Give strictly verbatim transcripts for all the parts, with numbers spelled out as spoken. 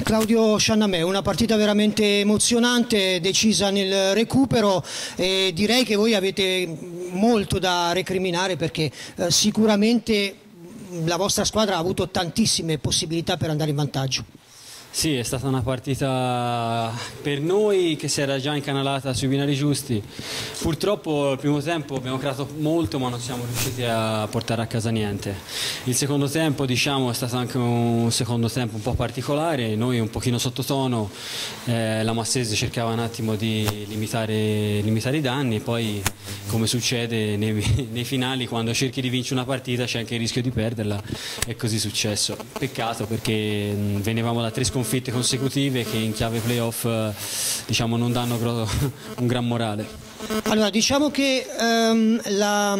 Claudio Sciannamè, una partita veramente emozionante, decisa nel recupero, e direi che voi avete molto da recriminare perché eh, sicuramente la vostra squadra ha avuto tantissime possibilità per andare in vantaggio. Sì, è stata una partita per noi che si era già incanalata sui binari giusti. Purtroppo il primo tempo abbiamo creato molto ma non siamo riusciti a portare a casa niente. Il secondo tempo, diciamo, è stato anche un secondo tempo un po' particolare, noi un pochino sottotono, eh, la Massese cercava un attimo di limitare, limitare i danni e poi, come succede nei, nei finali, quando cerchi di vincere una partita c'è anche il rischio di perderla, e così è successo. Peccato perché mh, venivamo da tre sconfitte consecutive che in chiave playoff diciamo non danno un gran morale. Allora, diciamo che um, la,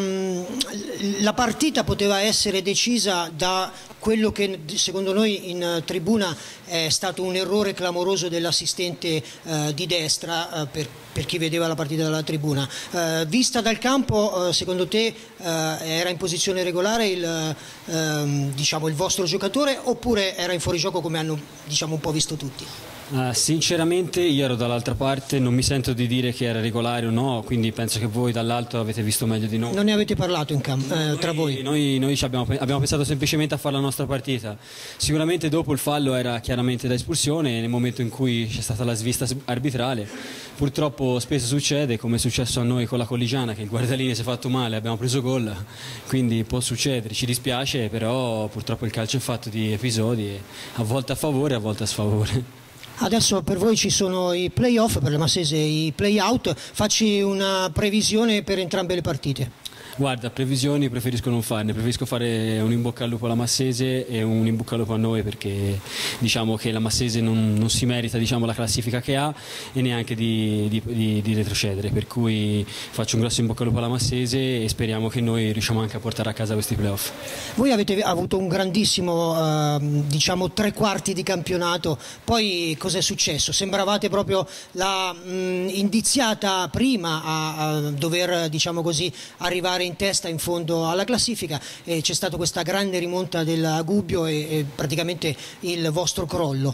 la partita poteva essere decisa da quello che secondo noi in tribuna è stato un errore clamoroso dell'assistente uh, di destra, uh, per, per chi vedeva la partita dalla tribuna. Uh, vista dal campo, uh, secondo te uh, era in posizione regolare il, uh, diciamo, il vostro giocatore, oppure era in fuorigioco come hanno, diciamo, un po' visto tutti? Uh, sinceramente io ero dall'altra parte, non mi sento di dire che era regolare o no, quindi penso che voi dall'alto avete visto meglio di noi. Non ne avete parlato in campo, eh, tra voi? Noi, noi abbiamo, abbiamo pensato semplicemente a fare la nostra partita. Sicuramente dopo il fallo era chiaramente da espulsione, nel momento in cui c'è stata la svista arbitrale. Purtroppo spesso succede, come è successo a noi con la Colligiana, che il guardalinee si è fatto male, abbiamo preso gol, quindi può succedere, ci dispiace, però purtroppo il calcio è fatto di episodi, a volte a favore, a volte a sfavore. Adesso per voi ci sono i play-off, per le Massese i play-out, facci una previsione per entrambe le partite. Guarda, previsioni preferisco non farne, preferisco fare un in bocca al lupo alla Massese e un in bocca al lupo a noi, perché diciamo che la Massese non, non si merita, diciamo, la classifica che ha e neanche di, di, di, di retrocedere, per cui faccio un grosso in bocca al lupo alla Massese e speriamo che noi riusciamo anche a portare a casa questi playoff. Voi avete avuto un grandissimo eh, diciamo tre quarti di campionato, poi cos'è successo? Sembravate proprio la mh, indiziata prima a, a dover, diciamo così, arrivare in testa in fondo alla classifica, e c'è stata questa grande rimonta del Gubbio e, e praticamente il vostro crollo.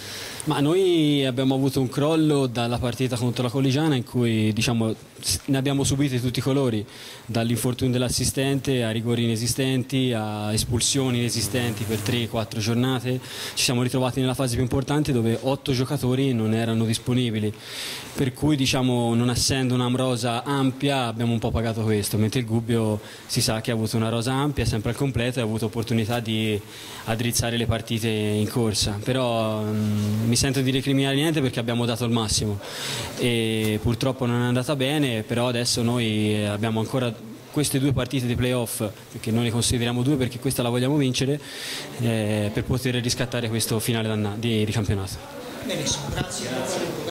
Ma noi abbiamo avuto un crollo dalla partita contro la Colligiana, in cui, diciamo, ne abbiamo subiti tutti i colori, dall'infortunio dell'assistente a rigori inesistenti, a espulsioni inesistenti per tre quattro giornate. Ci siamo ritrovati nella fase più importante dove otto giocatori non erano disponibili, per cui, diciamo, non essendo una rosa ampia abbiamo un po' pagato questo, mentre il Gubbio si sa che ha avuto una rosa ampia, sempre al completo, e ha avuto opportunità di addrizzare le partite in corsa. Però mh, mi sento di recriminare niente perché abbiamo dato il massimo e purtroppo non è andata bene, però adesso noi abbiamo ancora queste due partite di playoff, perché noi ne consideriamo due perché questa la vogliamo vincere, eh, per poter riscattare questo finale di, di campionato. Benissimo, grazie.